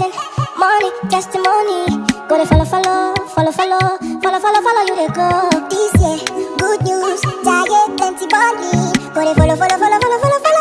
blessing, money, testimony. Go to follow, follow, follow, follow, follow, follow, follow you they go. This year, good news, giant plenty money. Go to follow, follow, follow, follow, follow, follow.